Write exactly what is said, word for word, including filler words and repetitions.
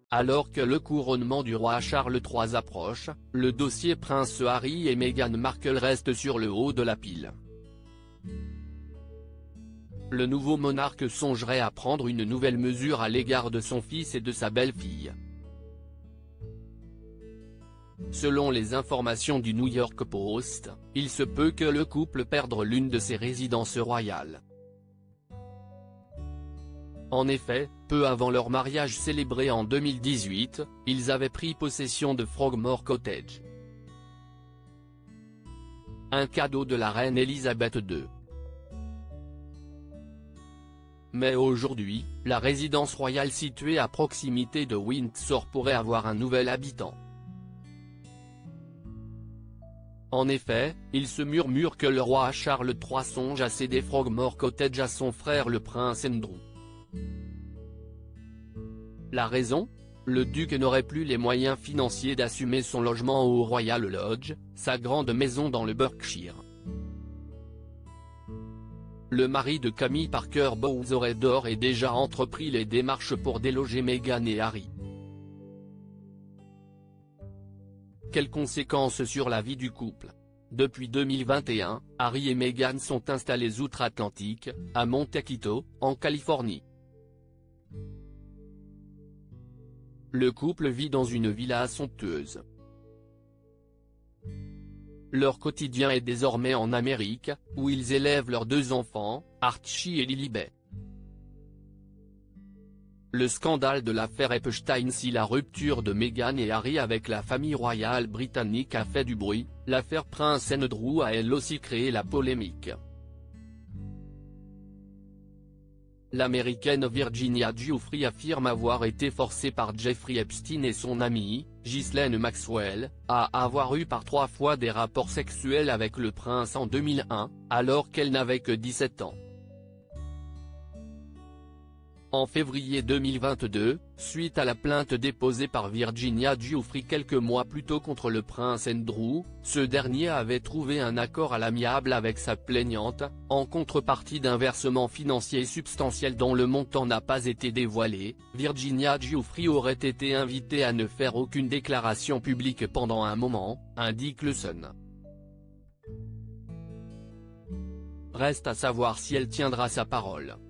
Alors que le couronnement du roi Charles trois approche, le dossier Prince Harry et Meghan Markle reste sur le haut de la pile. Le nouveau monarque songerait à prendre une nouvelle mesure à l'égard de son fils et de sa belle-fille. Selon les informations du New York Post, il se peut que le couple perde l'une de ses résidences royales. En effet, peu avant leur mariage célébré en deux mille dix-huit, ils avaient pris possession de Frogmore Cottage, un cadeau de la reine Elisabeth deux. Mais aujourd'hui, la résidence royale située à proximité de Windsor pourrait avoir un nouvel habitant. En effet, il se murmure que le roi Charles trois songe à céder Frogmore Cottage à son frère le prince Andrew. La raison ? Le duc n'aurait plus les moyens financiers d'assumer son logement au Royal Lodge, sa grande maison dans le Berkshire. Le mari de Camille Parker Bowles aurait d'ores et déjà entrepris les démarches pour déloger Meghan et Harry. Quelles conséquences sur la vie du couple ? Depuis deux mille vingt et un, Harry et Meghan sont installés outre-Atlantique, à Montecito, en Californie. Le couple vit dans une villa somptueuse. Leur quotidien est désormais en Amérique, où ils élèvent leurs deux enfants, Archie et Lilibet. Le scandale de l'affaire Epstein. Si la rupture de Meghan et Harry avec la famille royale britannique a fait du bruit, l'affaire Prince Andrew a elle aussi créé la polémique. L'américaine Virginia Giuffre affirme avoir été forcée par Jeffrey Epstein et son amie, Ghislaine Maxwell, à avoir eu par trois fois des rapports sexuels avec le prince en deux mille un, alors qu'elle n'avait que dix-sept ans. En février deux mille vingt-deux, suite à la plainte déposée par Virginia Giuffre quelques mois plus tôt contre le prince Andrew, ce dernier avait trouvé un accord à l'amiable avec sa plaignante, en contrepartie d'un versement financier substantiel dont le montant n'a pas été dévoilé. Virginia Giuffre aurait été invitée à ne faire aucune déclaration publique pendant un moment, indique le Sun. Reste à savoir si elle tiendra sa parole.